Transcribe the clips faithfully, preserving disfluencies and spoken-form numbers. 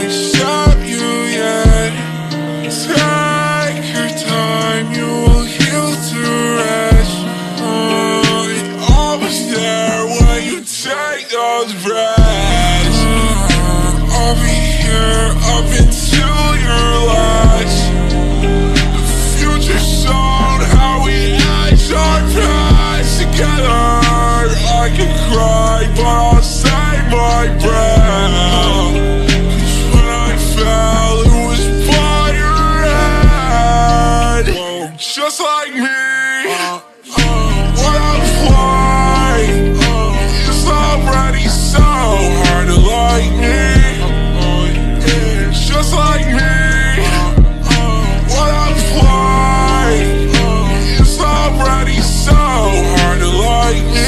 accept you yet. Take your time, you will heal to rest. Oh, it all was there when you take those breaths. uh, I'll be here up until your last. The future's on how we etch our past together. I can cry, but I'll save my breath. Cause when I fell, it was by your head. Whoa, just like me, what I'm flying, it's already so hard to like me. Just like me, what I'm flying, it's already so hard to like me.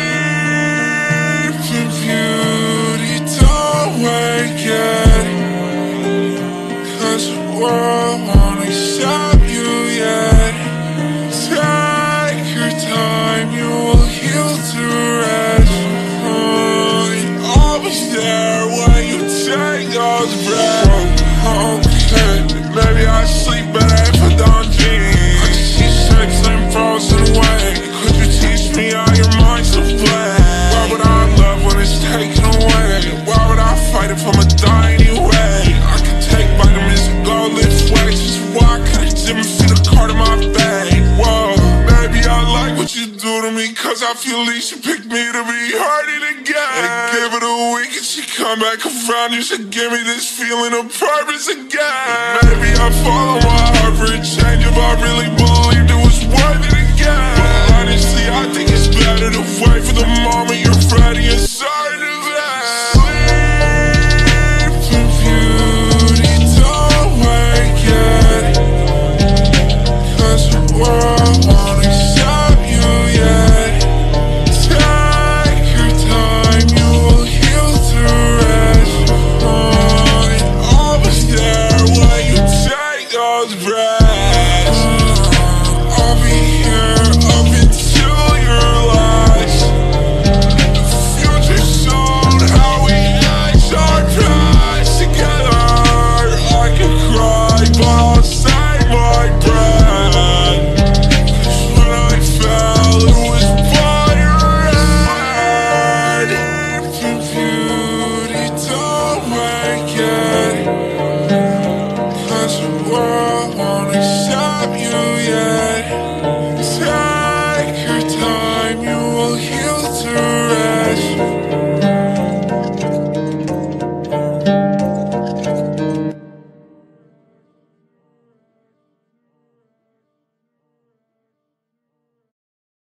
Cause the world won't accept you yet. Take your time, you will heal to rest. Oh, it all was there when you take those breaths. Okay, maybe I sleep better if I don't dream. I can see sex and frozen away. Could you teach me how your mind's to play? Why would I love when it's taken away? Why would I fight if I'm a die anyway? I can take vitamins and go lift weights. Just walk to the gym and see the card in my bag. Whoa, maybe I like what you do to me, cause I feel like you picked me to be hurting again. And give it a week and she come back around. You should give me this feeling of purpose again. Maybe I follow my heart for a change if I really believed it was worth it again. But honestly, I think it's better to wait for the moment you're ready and certain of that. World won't accept you yet. Take your time, you will heal to rest. Oh, it all was there when you take those breaths. I'll be here up until your last. The future's on how we etch our past together. I can cry, but I'll save my breath. Cause the world won't accept you yet.